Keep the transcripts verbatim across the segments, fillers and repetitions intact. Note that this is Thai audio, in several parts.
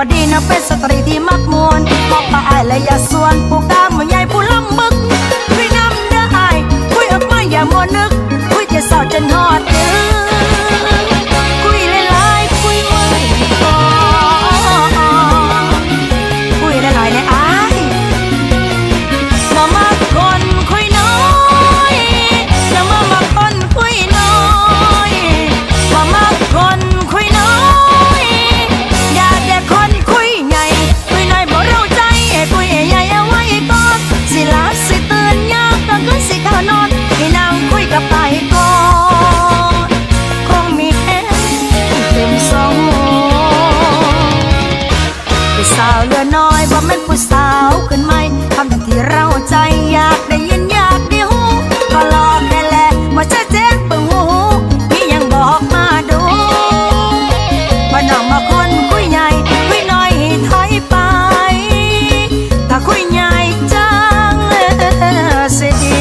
ดีนะเป็นสตรีที่มักมวนบอกป้าอายและอย่าส่วนผู้กล้ามือใหญ่ผู้ล้ำบึกคุยน้ำเด้ออายคุยออกมาอย่ามัวนึกคุยจะสาวจนหอดเด้อคุยหลายๆคุยไว้ก่อนคุยหลายๆในอายมามาคนคุยน้อยจะมามาคนคุยน้อยมามาคนคุยน้อยอย่าแต่คนคุยใหญ่คุยน้อยบ่เราใจคุยใหญ่เอาไว้ก่อนสิลาสิตื่นยามก็คือสิเข้านอนให้นางคุยกับไปก่อนคงมีแค่เต็มสองผู้สาวเหลือน้อยบ่แม่นผู้สาวขึ้นใหม่คำที่เราใจอยากได้ยินอยากได้หูก็รอแค่แลบ่ชัดเจนปึงหูพี่ยังบอกมาดูว่าน้องมาคนคุยใหญ่คุยน้อยให้ถอยไปถ้าคุยใหญ่จังเสียดี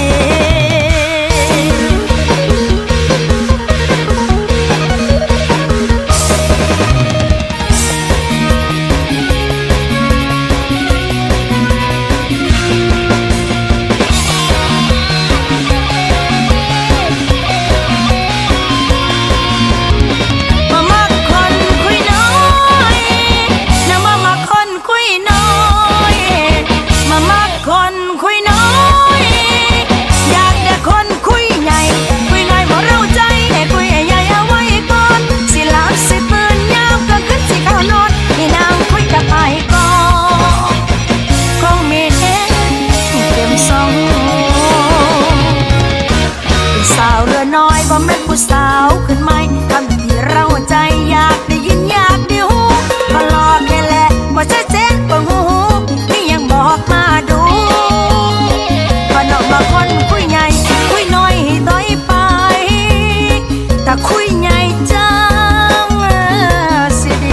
ผู้สาวขึ้นใหม่คำที่เราใจอยากได้ยินอยากได้หูก็รอแค่แลว่าจะเจ็บปวดหูนี่ยังบอกมาดูว่าน้องมาคนคุยใหญ่คุยน้อยให้ถอยไปแต่คุยใหญ่จังสิดี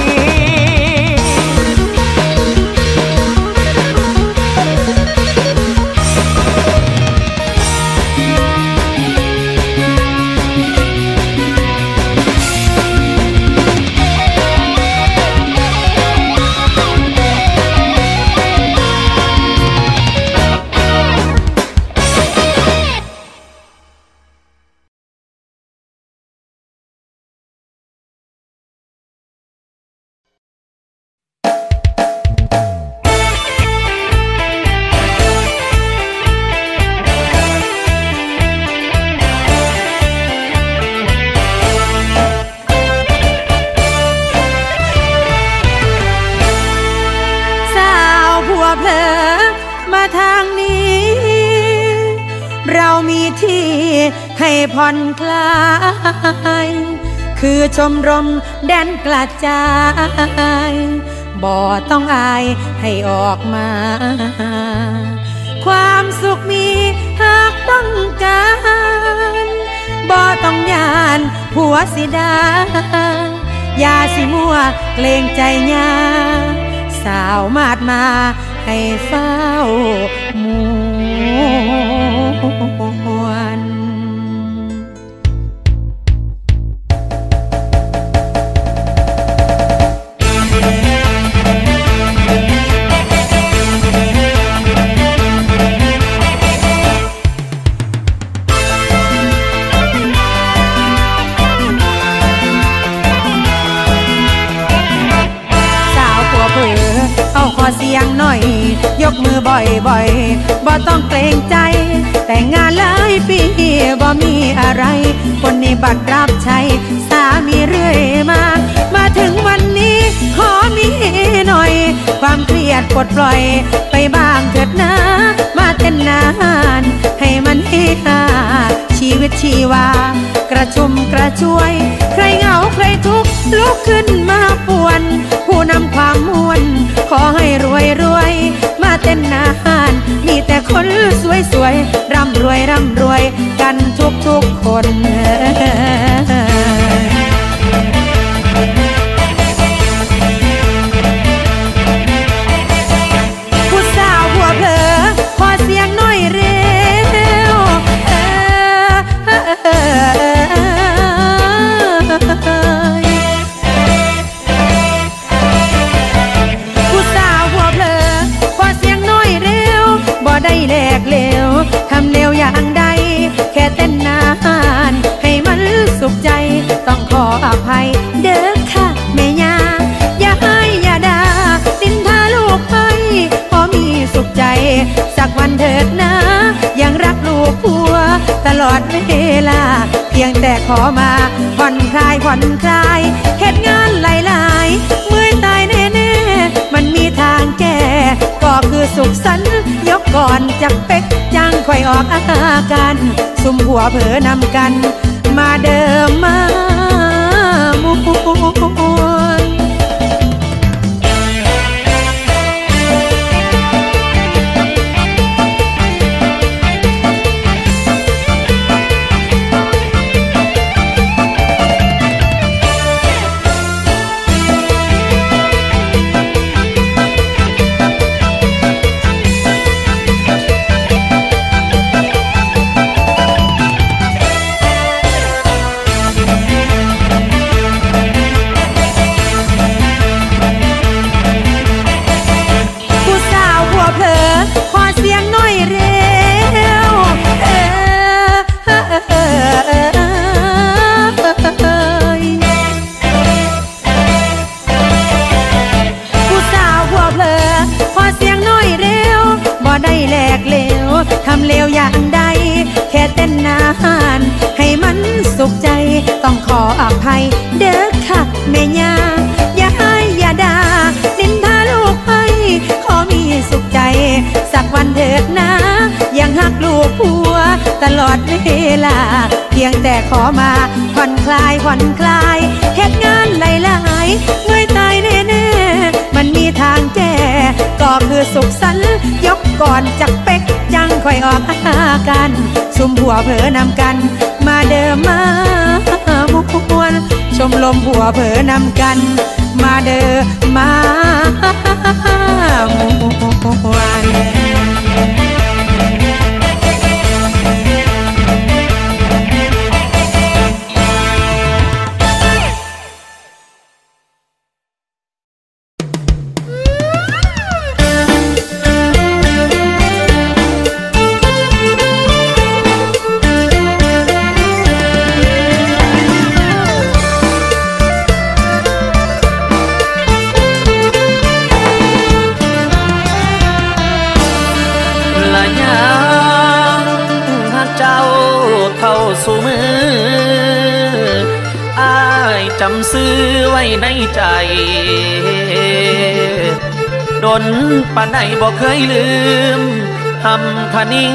ให้ผ่อนคลายคือชมรมแดนกระจายบ่ต้องอายให้ออกมาความสุขมีหากต้องการบ่ต้องยานผัวสิดาอย่าสิมัวเกรงใจยาสาวมาดมาให้เฝ้ามวนขอเสียงหน่อยยกมือบ่อยๆบ่ต้องเกรงใจแต่งงานหลายปีบ่มีอะไรคนนี้บัตรรับใช้สามีเรื่อยมามาถึงวันนี้ขอมีหน่อยความเครียดปลดปล่อยไปบ้างเถิดนะมาเต้นนานให้มันเฮฮาชีวิตชีวากระชุ่มกระชวยใครเหงาใครทุกข์ลุกขึ้นมาป่วนผู้นำความมวลขอให้รวยรวยมาเต้นนานมีแต่คนสวยสวยร่ำรวยร่ำรวยกันทุกทุกคนผู้สาวหัวเผลอขอเสียงหน่อยเร็วแต่ขอมาผ่อนคลายผ่อนคลายเหตุงานหลายๆเมื่อยตายแน่ๆมันมีทางแก้ก็คือสุขสันต์ยกก่อนจากเป็กจังค่อยออกอาการซุ่มหัวเผลอนำกันมาเดิมมามวนทำเลวอย่างใดแค่เต้นนานให้มันสุขใจต้องขออภัยเด้อค่ะแม่ย่าอย่าให้อย่าด่านินทาลูกไปขอมีสุขใจสักวันเถิดนะยังหักลูกผัวตลอดเวลาเพียงแต่ขอมาผ่อนคลายผ่อนคลายเหตุงานหลายๆเมื่อยตายแน่ๆมันมีทางแก้ก็คือสุขสันต์ยกก่อนจากเป็กจังค่อยออกอาการซุ่มผัวเผลอนำกันมาเดิมมามุกมวนชมลมผัวเผลอนำกันมาเดิมมามุกมวนจำซื้อไว้ในใจดนปานใดบอกเคยลืมทำทานิ่ง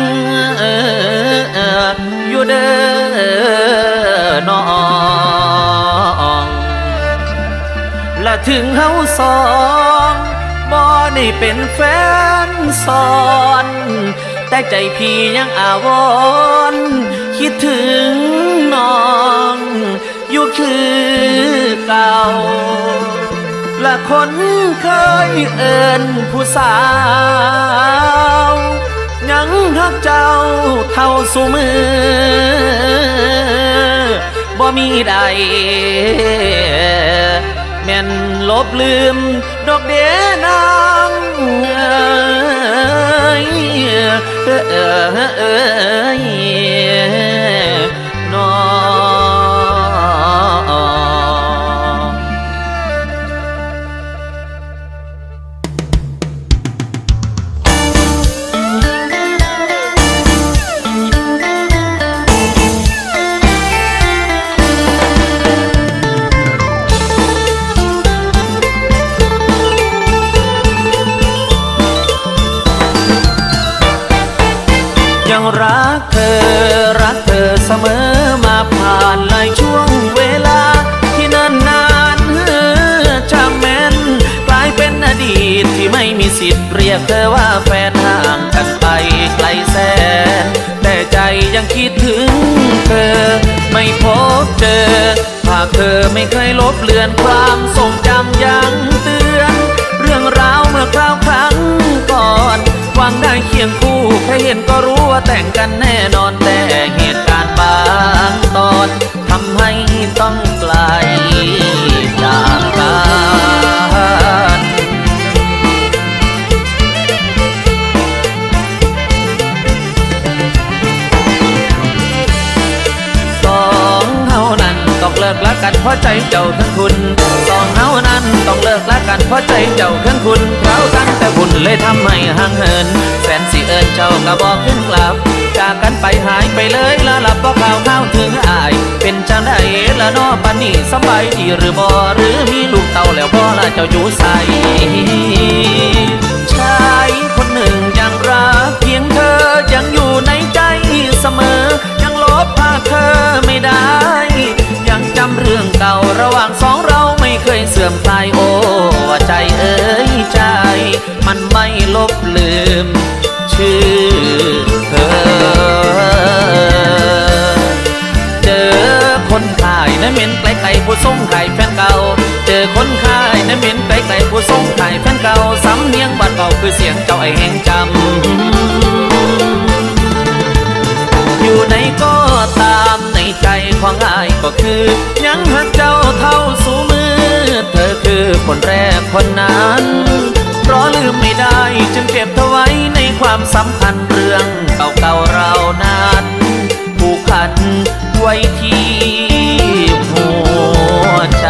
อยู่เด้อน้องและถึงเฮาสองบ่ได้เป็นแฟนซ้อนแต่ใจพี่ยังอาวรณ์คิดถึงน้องอยู่คือเก่าและคนเคยเอิ้นผู้สาวยังรักเจ้าเท่าสู่มือบ่มีใดแม่นลบลืมดอกเดนางเอ้ยเอ้ยเอ้ยน้องยังรักเธอรักเธอเสมอมาผ่านหลายช่วงเวลาที่นานนานจำแม่นกลายเป็นอดีตที่ไม่มีสิทธิ์เรียกเธอว่าแฟนห่างกันไปไกลแสนแต่ใจยังคิดถึงเธอไม่พบเจอหากเธอไม่เคยลบเลือนความทรงจำยังเตือนเรื่องราวเมื่อคราวครั้งก่อนหวังได้เคียงคู่แค่เห็นก็รู้ว่าแต่งกันแน่นอนแต่เหตุการณ์บางตอนทำให้ต้องไกลจากกัน กละกันเพราะใจเจ้าทั้งคุณสองเฮานั้นต้องเลิกละกันเพราะใจเจ้าทั้งคุณเรากันแต่บุญเลยทำให้ห่างเหินแสนสิเอิญเจ้าก็บอกขึ้นกลับจากกันไปหายไปเลยละหลับบ่ข่าวข้าวถึงอายเป็นจังไดละน้อปานนี้สบายดีหรือบ่หรือมีลูกเต่าแล้วบ่ละเจ้าอยู่ใส่ชายคนหนึ่งยังรักเพียงเธอยังอยู่ในใจเสมอยังลบภาพเธอไม่ได้ยังจำเรื่องเก่าระหว่างสองเราไม่เคยเสื่อมคลายโอ้ว่าใจเอ้ยใจมันไม่ลบลืมชื่อเธอเจอคนขายน้ำเหม็นไกลไกลผู้ส่งขายแฟนเก่าเจอคนขายน้ำเหม็นไกลไกลผู้ส่งขายแฟนเก่าสำเนียงบ้านเก่าคือเสียงเจ้าไอ้แห่งจำอยู่ไหนก็ตามในใจของอายก็คือยังหักเจ้าเท่าสู่มือเธอคือคนแรกคนนั้นเพราะลืมไม่ได้จึงเก็บเธอไว้ในความสำคัญเรื่องเก่าๆเรานั้นผูกพันไว้ที่หัวใจ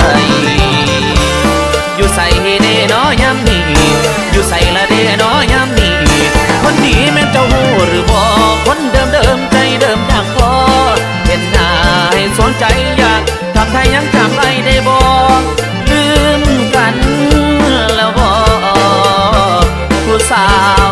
อยู่ใส่เดน้อยามนี้อยู่ใส่ละเดน้อยามนี้คนดีแม่เจ้าหูหรือบ่คนเดิมเดิมใจเดิมอยากพอเห็นหน้าให้สนใจอยากทำไทยยังจำไอ้ได้บ่ลืมกันแล้วบ่ผู้สาว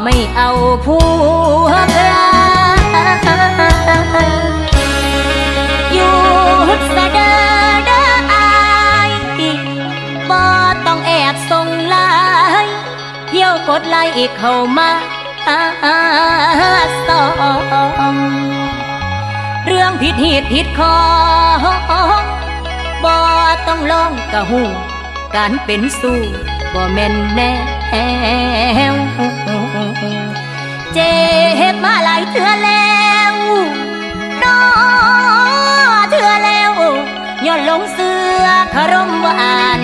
ไม่เอาผัวใครอยู่สะเดอเด้ออายบ่ต้องแอบส่งไลน์เที่ยวกดไลค์อีกเข้ามาสองเรื่องผิดเหตุผิดของบ่ต้องลองกะหูการเป็นสู้บ่แม่นแนวเจ็บมาหลายเทื่อแล้วน้อเทื่อแล้วย้อนลงเสือคารมหวาน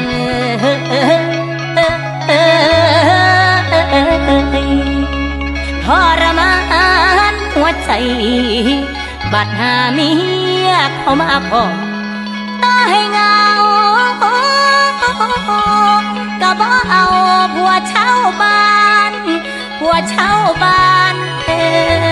ทรมานหัวใจบัดหาเมียเข้ามาขอตาให้เงาก็บ่เอาผัวเช่าบ้านผัวเช่าบ้านเอ้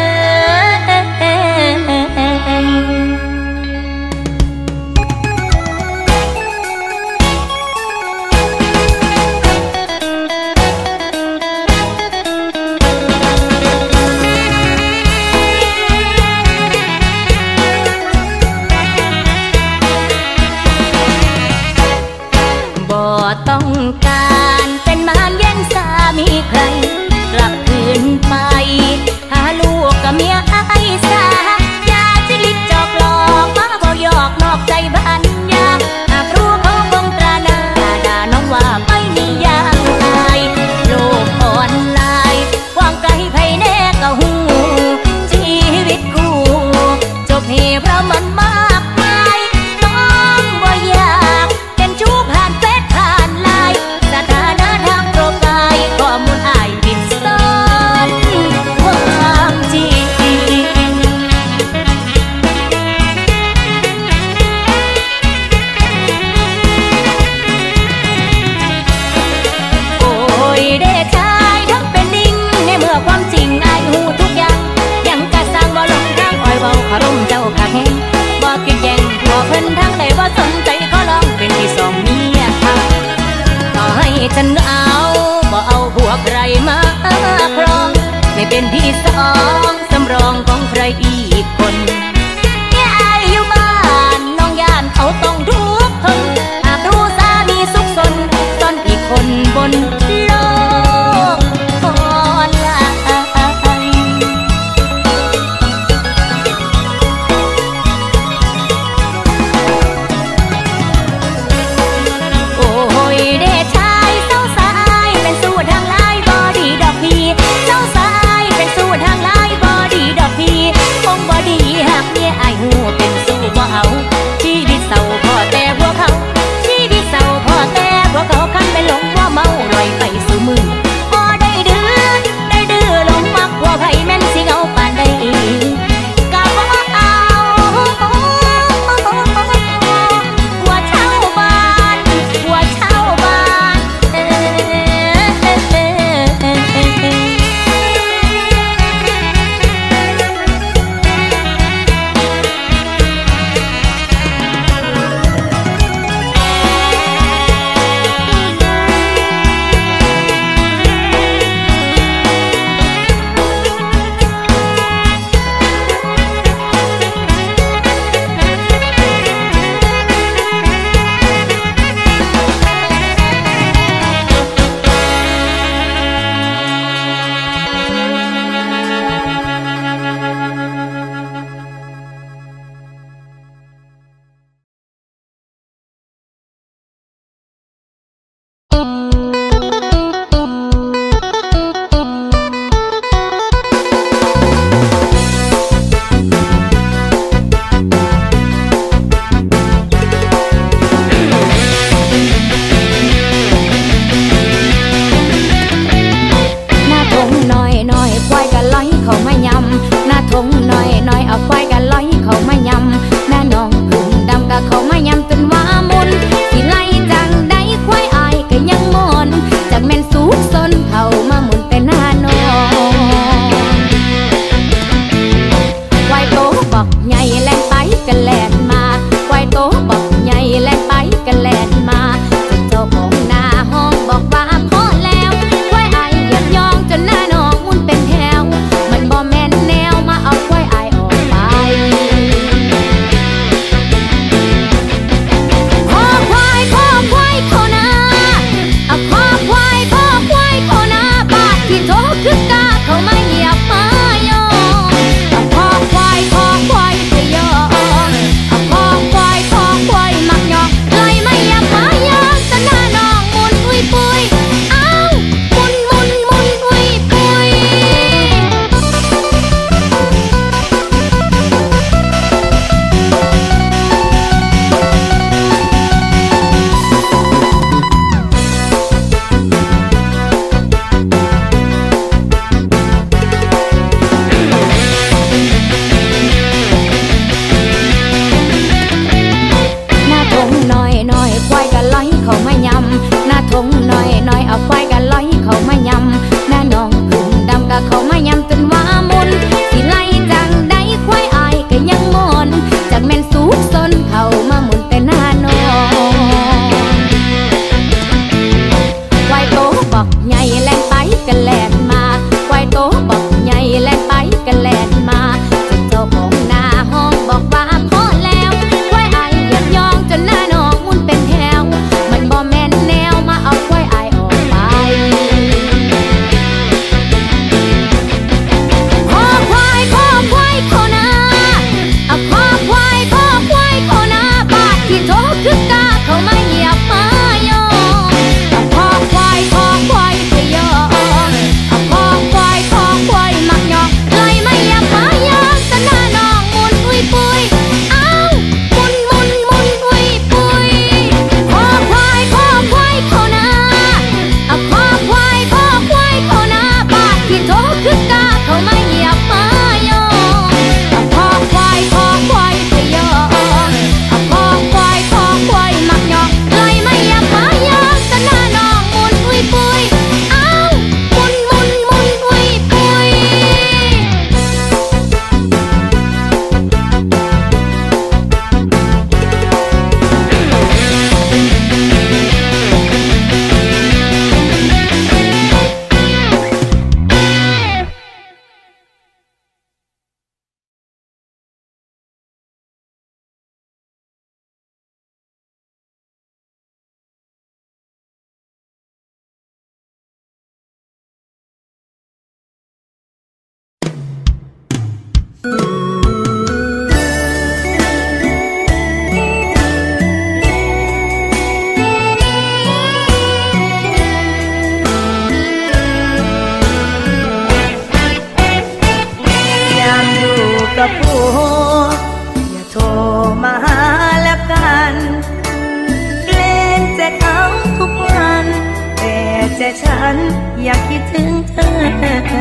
ต้องการเป็นมารแย่งสามีใครกลับคืนไปหาลูกกับเมียไอ้สาอย่าจิลิดจอกหลอกมาบอกหยอกนอกใจบ้านยาหากรู้เขาคงตราหน้าด่าน้องว่าไม่มียางอายโลกออนไลน์กว้างไกลไผแน่ก็หูชีวิตกูจบเหตุเพราะมันมากมายต้องบ่อยากเป็นชู้ผ่านเฟซผ่านไลน์สถานะทางโปรไฟล์ข้อมูลอายปิดซ่อนความจริงโอ้ยเด็กชายทั้งเป็นลิงในเมื่อความจริงอายหูทุกอย่างยังกะสร้างบ่ลงทางอ้อยเบาคารมเจ้าขาแห้งบ่กินแย่งผัวเพิ่นทางใดบ่สนใจขอลองเป็นที่สองเมียค่ะต่อให้ฉันเอาบ่เอาผัวใครมาครองไม่เป็นที่สองสำรองของใครอีกคนเนี่ยอายอยู่บ้านน้องย่านเขาต้องทุกข์ทนหากรู้สามีสุขสนซ่อนอีกคนบนโลกออนไลน์โอ้ยเด็กชายเศร้าสายเป็นสู้ทางไลน์บอดีดอกพีเศร้าสายเป็นสู้ทาง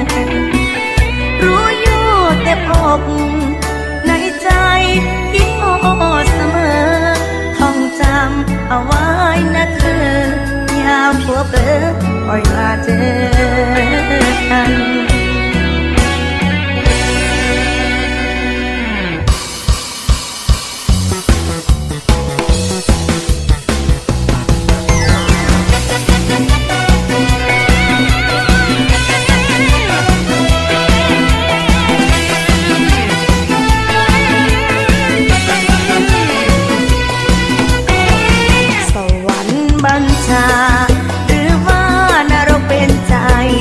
รู้อยู่แต่อกในใจคิดโอ้เสมอท่องจำเอาไว้นะเธอยามผัวเผลอปล่อยมาเจอกันบัญชาหรือว่านรกเป็นใจ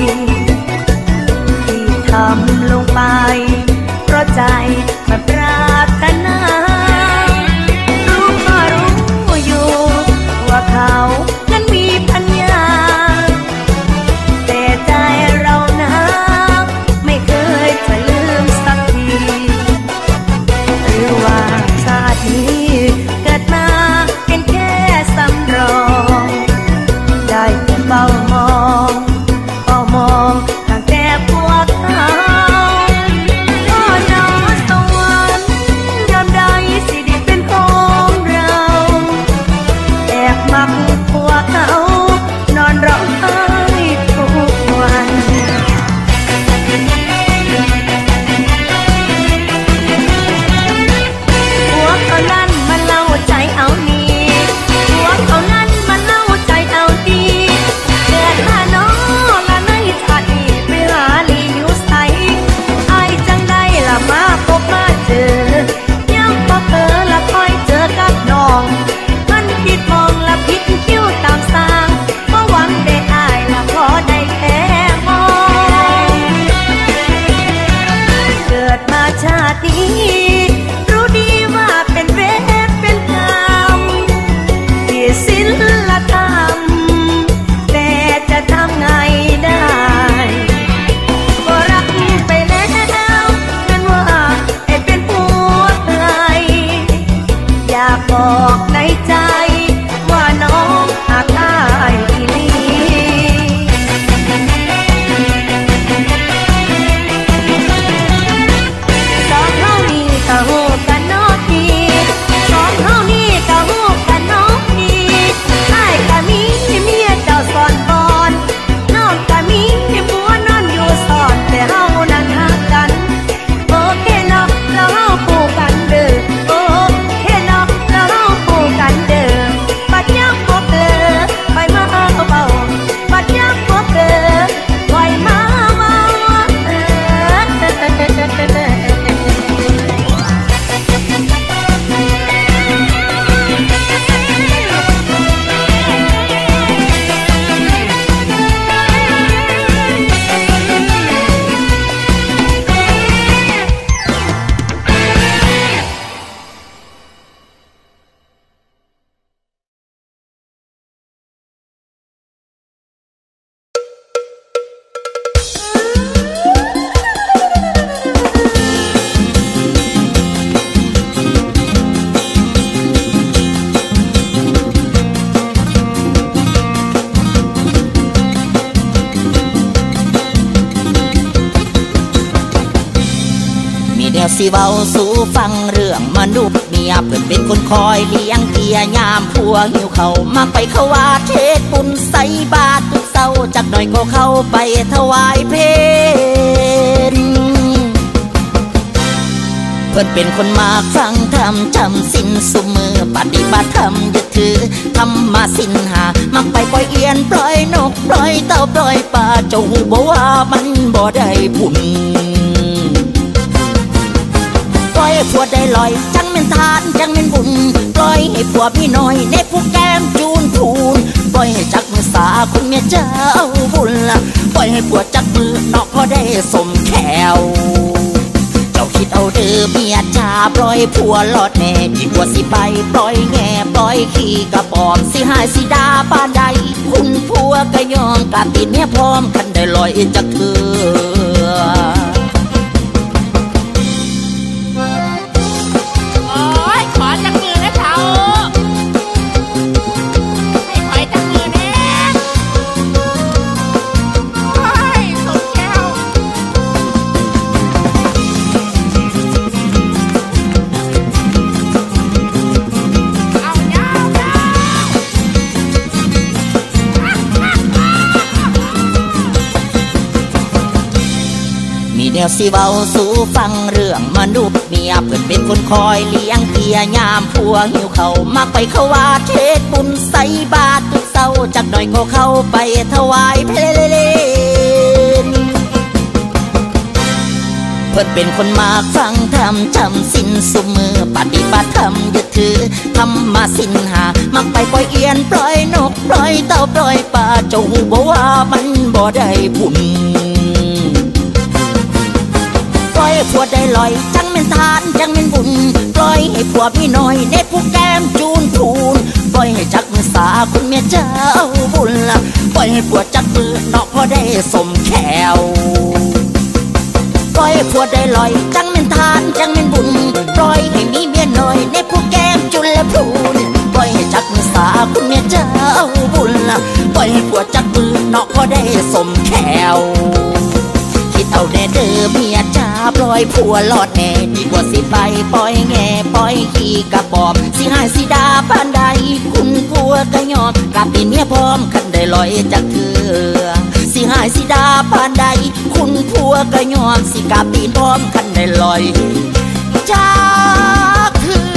ที่ทำลงไปเพราะใจมันปรารถนารู้ก็รู้อยู่ว่าเขานั้นมีปัญญาแต่ใจเรานะไม่เคยจะลืมสักทีหรือว่าชาตินี้เกิดมาเป็นแค่สำรองได้แต่เฝ้ามองเฝ้ามองทางแต่พวกเขาก็น้อสวรรค์ยามใดสิได้เป็นของเราแอบมักพวกเขานอนร้องไห้ทุกวันพวกเขานั้นมันเล่าใจเอานี่พวกเขานั้นมันเล่าใจเอาดีเกิดมาน้องละในชาตินี้ไปหาลีอยู่ใสอายจังได้ละมาพบมาเจอยังพอเผลอละคอยเจอกับน้องมันผิดมองละผิดคิ้วตามสร้างเพราะหวังได้อายละพอได้แค่มองเกิดมาชาตินี้รู้ดีว่าเป็นเวรเป็นกรรมที่ศีลธรรมแต่จะทำไงได้ก็รักไปแล้วเป็นว่าให้เป็นผัวใครอยากบอกในใจว่าน้องหากได้อีหลีสองเท่านี้ก็หูกันนอกดีสองเท่านี้ก็หูกันนอกดีอ้ายก็มีเมียเจ้าสอนก่อนน้องก็มีผัวนอนอยู่สอนแต่เฮานั้นหักกันโอเคเนาะแล้วเฮาคู่กันเด้อโอเคเนาะแล้วเฮาคู่กันเด้อบัดยามพบเจอไปมาเบาๆบัดยามพบเจอปล่อยมาเบาเออมีแนวสิเว้าสู่ฟังเรื่องมนุษย์เมียเพิ่นเป็นคนคอยเลี้ยงเกียยามผัวหิวเขามักไปเขาว่าเทศบุญใส่บาตรทุกเศร้าจักหน่อยก็เข้าไปถวายเพลเพิ่นเป็นคนมากฟังธรรมจำศีลสุมือปฏิบัติธรรมยึดถือธรรมะศีลหามักไปปล่อยเอียนปล่อยนกปล่อยเต่าปล่อยปลาเจ้าหูบ่ว่ามันบ่ได้บุญปล่อยให้ผัวได้ลอยจังเป็นทานจังเป็นบุญปล่อยให้ผัวพี่น้อยในผู้แก้มจูนพูนปล่อยให้จักมือสาคุณเมียเจ้าบุญละปล่อยให้ผัวจักมือนอกก็ได้สมแขวเจ้าคิดเอาเด้อเมียจ้าปล่อยผัวหลอดแน่ที่ผัวสิไปปล่อยแง่ปล่อยขี้กระปอมสิหายสิดาปานใดคุณผัวก็ยอมการติดเมียพร้อมกันได้ลอยจักเถื่อมีแนวสิเว้าสู่ฟังเรื่องมนุษย์เมียเพิ่นเป็นคนคอยเลี้ยงเกียยามผัวหิวเขามักไปเขาว่าเทศบุญใส่บาตรทุกเศร้าจักหน่อยก็เข้าไปถวายเพลนเพิ่นเป็นคนมากฟังธรรมจำสินสุมือปฏิบัติธรรมยึดถือธรรมสินหามักไปปล่อยเอียนปล่อยนกปล่อยเต่าปล่อยปลาเจ้าหูบ่ว่ามันบ่ได้บุญปล่อยให้ผัวได้ลอยจังเป็นทานจังเป็นบุญปล่อยให้ผัวพี่น้อยเน็ตผู้แก้มจูนทูนปล่อยให้จักมือสาคุณเมียเจ้าบุญละปล่อยให้ผัวจักมือนอกพอได้สมแขวปล่อยให้ผัวได้ลอยจังเป็นทานจังเป็นบุญปล่อยให้มีเมียน้อยเน็ตผู้แก้มจุนและพูนปล่อยให้จักมือสาคุณเมียเจ้าบุญละปล่อยให้ผัวจักมือนอกพอได้สมแขวคิดเอาแน่เด้อเมียจ้าปล่อยผัวหลอดแน่ดีกว่าสิไปปล่อยแง่ปล่อยขี้กระบอกสิหายสิดาปานใดคุณผัวก็ยอมกับเป็นเมียพร้อมคันได้ลอยจากเถือสิหายสิดาปานใดคุณผัวก็ยอมสิกับเป็นพร้อมคันได้ลอยจากเถือ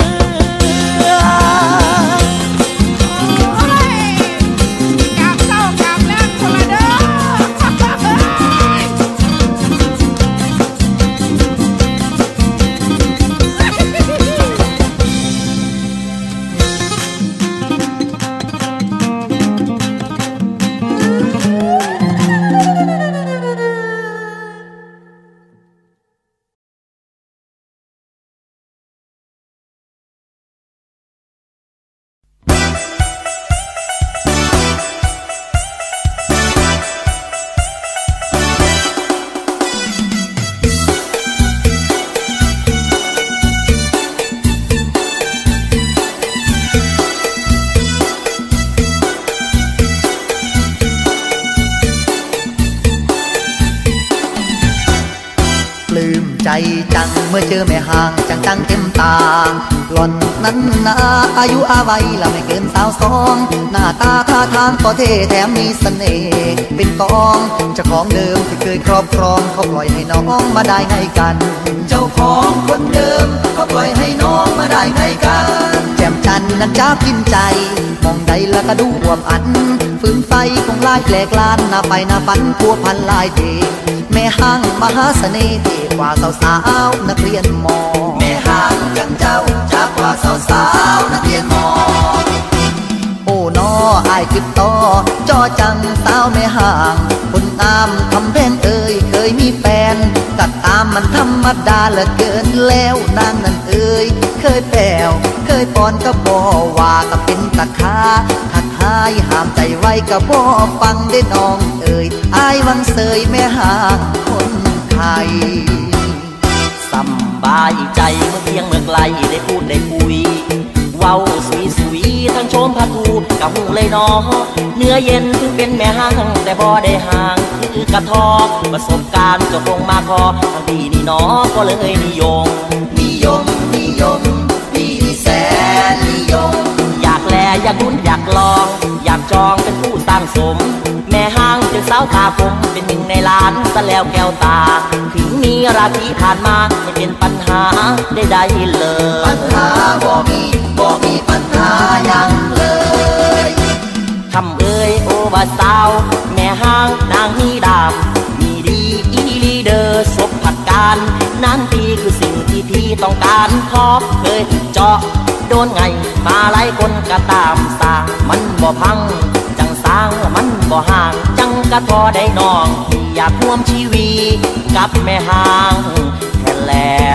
จังเมื่อเจอแม่ห่างจังจังเต็มตาหล่อนนั้นนาอายุอาวัยละไม่เกินสาวสองหน้าตาท่าทางก็เท่แถมมีเสน่ห์เป็นกองเจ้าของเดิมที่เคยครอบครองเขาปล่อยให้น้องมาได้ไงกันเจ้าของคนเดิมเขาปล่อยให้น้องมาได้ไงกันแจ่มจันนั้นจ้าพินใจมองใดแล้วก็ดูอวบอันฝืนไฟคงลายแปลกลานหน้าไปหน้าฝันพัวพันลายเทแม่ห้างมหาเสน่ห์ที่กว่าสาวสาวนักเรียนมอแม่ห้างยังเจ้าจากกว่าสาวสาวนักเรียนมอโอ้นออายคิดต่อจอจังสาวแม่ห้างคนงามคำแพงเอ่ยเคยมีแฟนตัดตามมันธรรมดาเหลือเกินแล้วนางนั้นเอ่ยเคยแปวเคยปอนก็บ่ว่าก็เป็นตะคาทักหายห้ามใจไว้ก็บ่ฟังได้น้องเอ่ยอายวังเสยแม่ห้างคนไทยสบายใจเมื่อเพียงเมื่อไกลได้พูดได้คุยเว้าสุยสุยทั้งโชมพัทูกับหูเลยน้องเนื้อเย็นถึงเป็นแม่ห้างแต่บ่ได้ห่างคือกระทอกประสบการณ์จบลงมาพอทั้งที่นี่น้องก็เลยนิยมนิยมนิยมพี่แสนนิยมอยากแลอยากลุ้นอยากลองอยากจองเป็นผู้สร้างสมแม่ห้างเป็นสาวตาผมเป็นหนึ่งในล้านซะแล้วแก้วตาถึงมีราตรีผ่านมาไม่เป็นปัญหาได้ได้เลยปัญหาบ่มีบ่มีปัญหาอย่างเลยคำเอ่ยโอว่าสาวแม่ห้างนางนี่ดามมีดีอีลีเดอร์สบผัดการนั่นทีคือสิ่งที่พี่ต้องการขอเคยเจาะโดนไงมาหลายคนก็ตามสร้างมันบ่พังจังสร้างมันบ่ห่างจังกะทอได้น้องที่อยากร่วมชีวิตกับแม่ห้างแค่แล้ว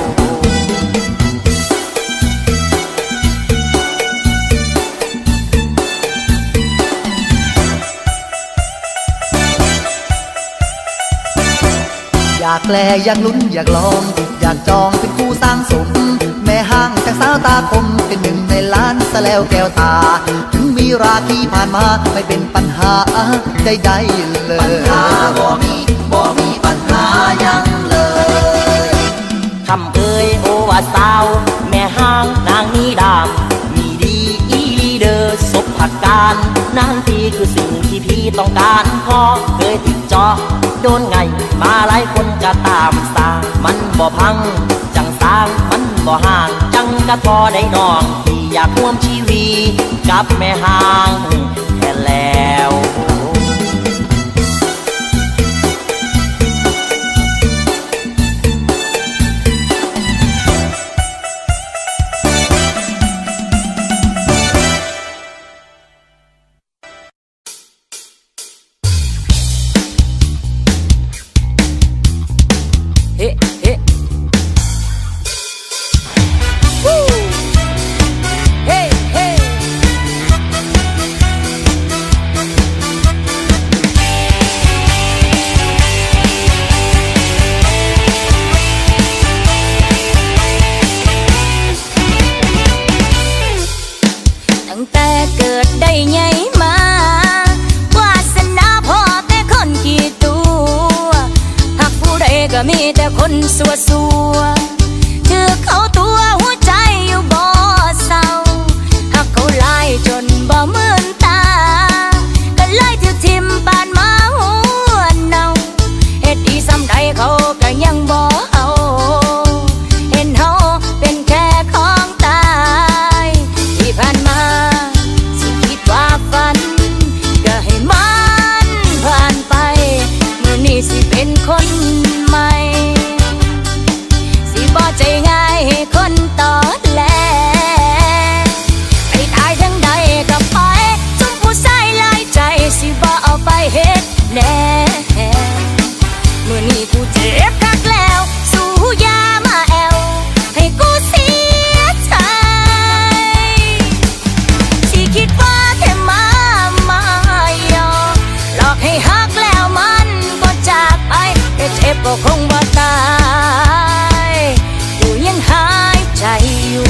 อยากแลอยากลุ้นอยากลองอยากจองเป็นคู่สร้างสมแม่ห้างจากสาวตาคมเป็นหนึ่งในล้านซะแล้วแก้วตาถึงมีราคีผ่านมาไม่เป็นปัญหาใดๆเลยปัญหาบ่มีบ่มีปัญหายังเลยคำเอ่ยโอว่าสาวแม่ห้างนางนี้ดามมีดีอีลีเดอร์สบผัดการนั่นที่คือสิ่งที่พี่ต้องการพอเคยติดจอโดนไงมาหลายคนก็ะตามสร้างมันบ่พังจังสร้างมันบ่ห่างจังกะพอได้น้องที่อยากร่วมชีวิตกับแม่ห่างแค่แล้วมีแต่คนสัวสัวถือเขาตัวหัวใจอยู่บ่เศร้าหักเขาลายจนบ่เหมือนตาก็เลยถือทิมปานมาหัวเน่าเฮ็ดดีซ้ำใดเขาก็ยังบ่เอาเห็นเฮาเป็นแค่ของตายที่ผ่านมาสิคิดว่าฝันก็ให้มันผ่านไปมื้อนี้สิเป็นคนใหม่สิบ่ใจง่ายให้คนต่อแลไปตายทั้งใดก็ไปจนผู้ชายหลายใจสิบ่เอาไปเฮ็ดแน่มื้อนี้กูเจ็บคักแล้วสู้ยามาแอวให้กูเสียใจสิคิดว่าแค่มามาหยอกหลอกให้ฮักแล้วมันก็จากไปแต่เจ็บก็คงบ่ตายกูยังหายใจอยู่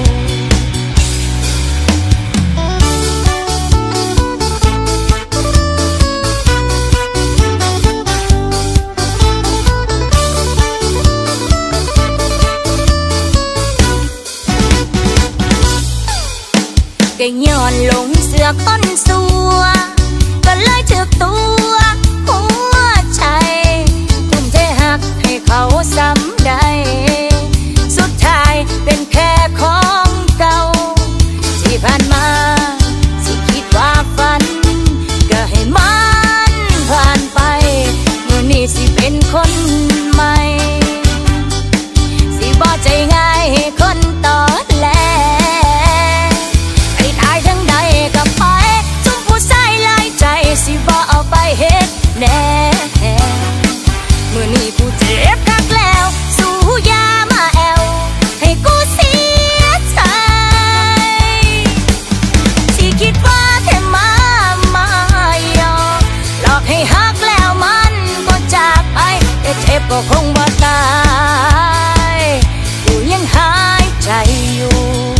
ก็ย้อนหลงเสือกต้นสัวก็เลยถึกตัวหัวใจทุ่มเทหักให้เขาซ้ำใดสุดท้ายเป็นแค่ของเก่าที่ผ่านมาสิคิดว่าฝันก็ให้มันผ่านไปมื้อนี้สิเป็นคนใหม่สิบ่ใจง่ายให้คนต่อแลไปตายทั้งใดก็ไปจนผู้ชายหลายใจสิบ่เอาไปเฮ็ดแน่มื้อนี้กูเจ็บคักแล้วสู้ยามาแอวให้กูเสียใจที่คิดว่าแค่มามาหยอกหลอกให้ฮักแล้วมันก็จากไปแต่เจ็บก็คงบ่ตายกูยังหายใจอยู่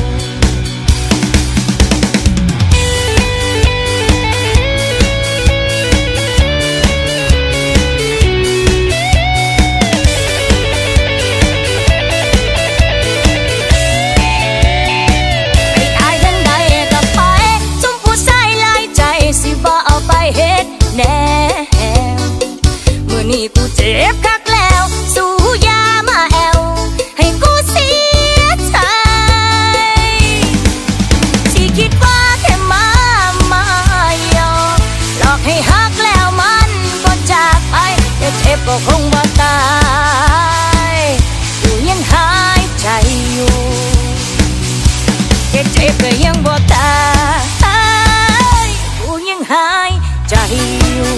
แน่มื้อนี้กูเจ็บคักแล้วสู้ยามาแอวให้กูเสียใจที่คิดว่าแค่มามาหยอกหลอกให้ฮักแล้วมันก็จากไปแต่เจ็บก็คงบ่ตายกูยังหายใจอยู่แต่เจ็บก็ยังบ่ตายกูยังหายใจอยู่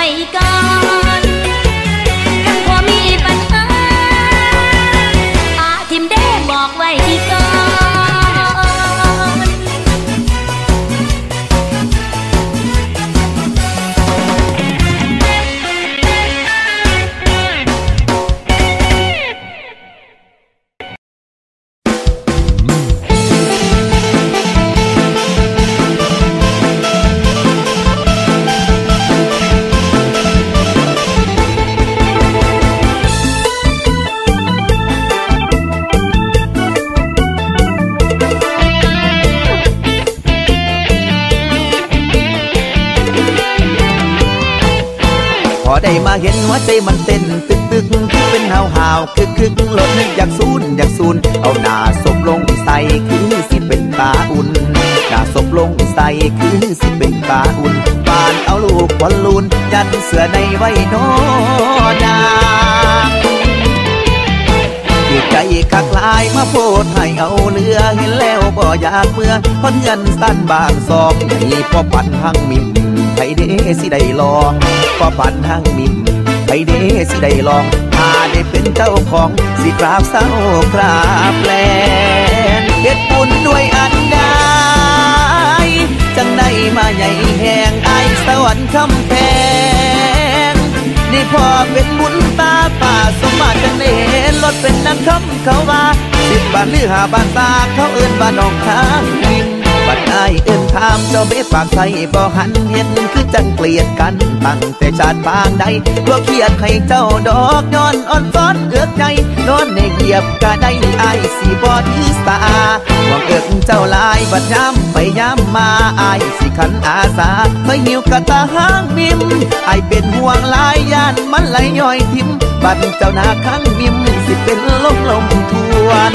ก่อนกันพอมีปัญหาอาทิมได้บอกไว้ก่อนพอได้มาเห็นหัวใจมันเต้นตึกตึกคือเป็นหาวหาวคึกคึกรถนึกอยากซูนอยากซูนเอาหน้าศพลงใส่คือสิเป็นตาอุ่นหน้าศพลงใส่คือสิเป็นตาอุ่นปานเอาลูกบอลลูนยัดเสือในไว้นอนางใจคักลายมาโพดให้เอาเนื้อเห็นแล้วบ่อยากเมื่อคนเงินสั้นบางซองนี่พอปั่นหังมิมไผเดสิได้ลองพอปั่นหังมิมไผเดสิได้ลองถ้าได้เป็นเจ้าของสิกราบเศร้ากราบแลนเฮ็ดบุญด้วยอันใดจังได้มาใหญ่แห่งไอสวรรค์คำแพงนี่พอเป็นบุญตาป่าสมมาจังได้เห็นรถเป็นนักคำเขาว่าสิบบาทหรือห้าบาทตาเขาเอิ้นบ้านนองทางมิมบัดไอเอิ้นถามเจ้าเบ็ดปากใส่บ่หันเห็นคือจังเกลียดกันตั้งแต่ชาติปางใดตัวเครียดให้เจ้าดอกย้อนอ่อนซ้อนเอือกใจนอนในเหยียบกะได้ไอสิบ่ถือสาหวังเอิ้นเจ้าลายบัดย้ำไปย้ำมาไอสิขันอาสาเคยหิวกะตาหางมิมไอเป็นห่วงลายย่านมันไหลย่อยทิมบัดเจ้าหน้าข้างมิมสิเป็นลมลมทวน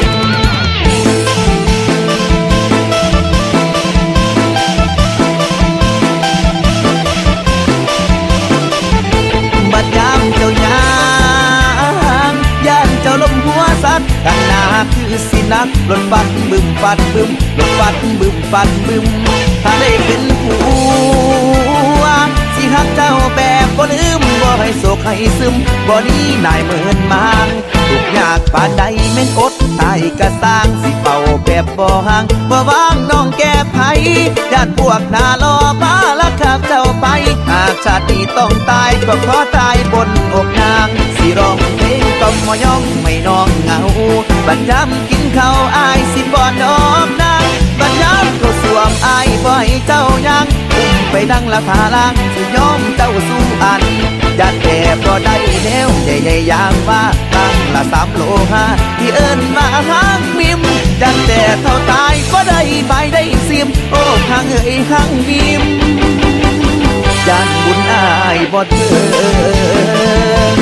บัดยามเจ้ายางย่านเจ้าลมหัวสัตว์กันหน้าคือสินักรถปัดบึมปัดบึมรถปัดบึมปัดบึมถ้าได้เป็นผัวสิหักเจ้าแบบบ่ลืมบ่ให้โศกให้ซึมบ่นี้นายเหมือนมางทุกยากปานใดแม่นอดตายกะสร้างสิเป่าแบบบ่ห่างบ่วางน้องแก้ไผญาติพวกหน้ารอมาลักขับเจ้าไปหากชาตินี้ต้องตายก็ขอตายบนอกนางสิร้องเพลงต้องมอย่องไม่น้องเหงาบัดยามกินข้าวอายสิบ่ดอกนางบัดยามเขาสวมอายบ่ให้เจ้ายังอุ้มไปนั่งละทาล่างสิยอมเจ้าสู้อันยัดแต่บ่ได้แนวใหญ่ๆอย่างว่าตั้งละสามโลห้าที่เอิ้นมาหางมิมยัดแต่เท่าตายก็ได้ใบได้ซิมโอ้ข้างเอ้ยข้างมิมยันบุญอายบ่เถิง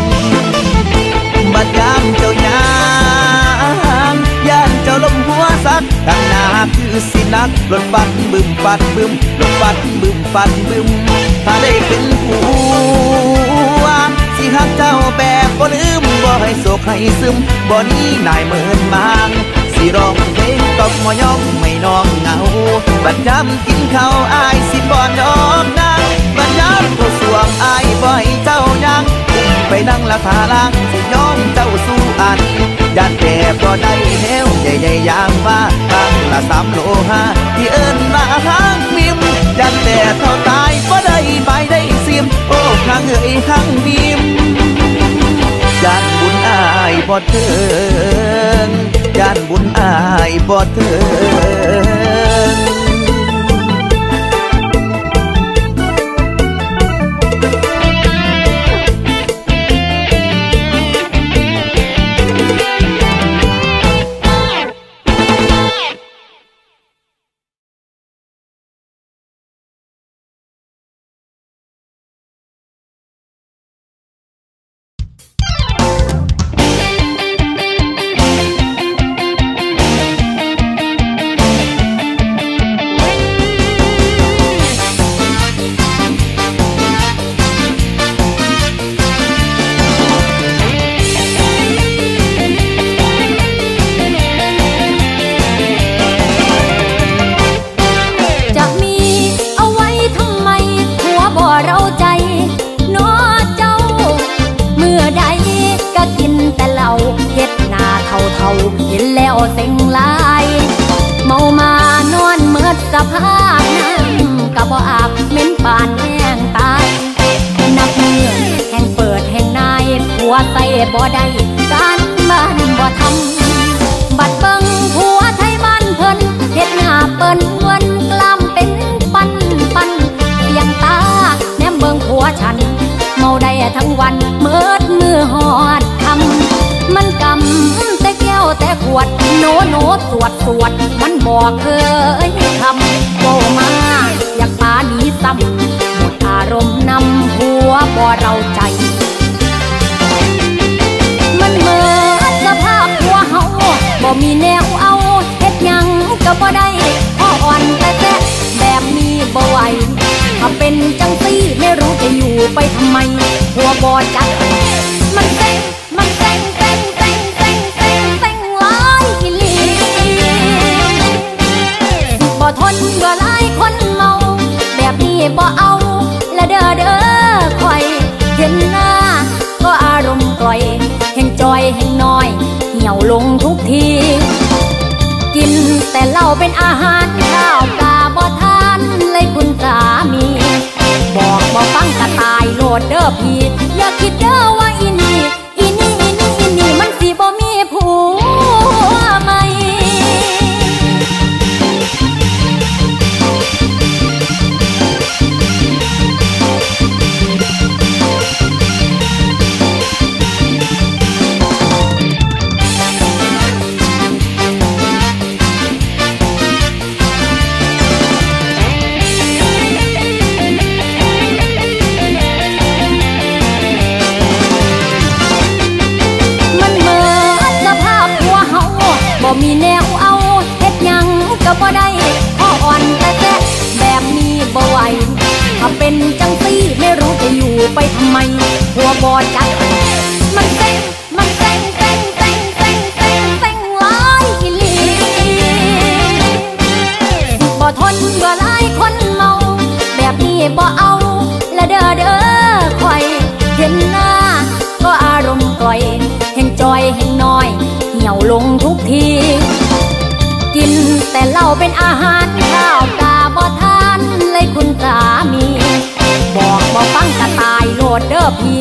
บัดยามเจ้ายางย่านเจ้าลมหัวสักตั้งหน้าคือสินักรถปัดบึมปัดบึมรถปัดบึมปัดบึมถ้าได้เป็นผัวสิหักเจ้าแบบบ่ลืมบ่ให้โศกให้ซึมบ่นี้นายเหมือนมางสิร้องเพลงตบมอย่องไม่น้องเหงาบัดยามกินข้าวอายสิบ่ดอกนางบัดยามเขาสวมอายบ่ให้เจ้ายังอุ้มไปนั่งละทาล่างสิยอมเจ้าสู้อันยันแต่บ่ได้แนวใหญ่ๆอย่างว่าตั้งละสามโลห้าที่เอิ้นมาหางมิมยันแต่เท่าตายบ่ได้ใบได้ซิมโอ้ข้างเอ้ยข้างมิมยันบุญอายบ่เถิงยันบุญอายบ่เถิงเบ่อาบเหม็นปานแห้งตายนับมือแห่งเปิดแห่งนายผัวใส่บ่ได้การบ้านบ่ทำบัดเบิ่งผัวไทยบ้านเพิ่นเฮ็ดหน้าเปิ้นวันกล้ามเป็นปันปันเสียงตาแนมเบิ่งผัวฉันเมาได้ทั้งวันเมิดมือหอดทำมันกำแต่แก้วแต่ขวดโนโนสวดสวดมันบอกเคยทำโกมาอยากปาหนีซ้ำหมดอารมณ์นำหัวบ่เราใจมันเหมือนสภาพหัวเฮาบ่มีแนวเอาเฮ็ดหยังก็บ่ได้พออ่อนแต่แท้แบบนี้บ่ไหวถ้าเป็นจังซี่ไม่รู้จะอยู่ไปทำไมหัวบ่จัดมันเซ็งมันเซ็งเซ็งเซ็งเซ็งเซ็งเซ็งหลายอีหลีบ่ทนเบื่อหลายคนเมาแบบนี้บ่เอาละเด้อเด้อคอยเห็นหน้าก็อารมณ์กล่อยแห่งจอยแห่งน้อยเหี่ยวลงทุกทีกินแต่เหล้าเป็นอาหารข้าวปลาบ่ทานเลยคุณสามีบอกบ่ฟังกะตายโลดเด้อพี่อย่าคิดเด้อว่าอีนี่อีนี่อีนี่อีนี่มันสิบ่มีผัวใหม่บ่มีแนวเอาเฮ็ดหยังก็บ่ได้พออ่อนแต่แท้แบบนี้บ่ไหวถ้าเป็นจังซี่ไม่รู้จะอยู่ไปทำไมหัวบ่จัดมันเซ็งมันเซ็งเซ็งเซ็งเซ็งเซ็งเซ็งหลายอีหลีบ่ทนเบื่อหลายคนเมาแบบนี้บ่เอาละเด้อเด้อคอยเห็นหน้าก็อารมณ์กล่อยแห่งจอยแห่งน้อยเหี่ยวลงทุกทีกินแต่เหล้าเป็นอาหารข้าวปลาบ่ทานเลยคุณสามีบอกบ่ฟังกะตายโลดเด้อพี่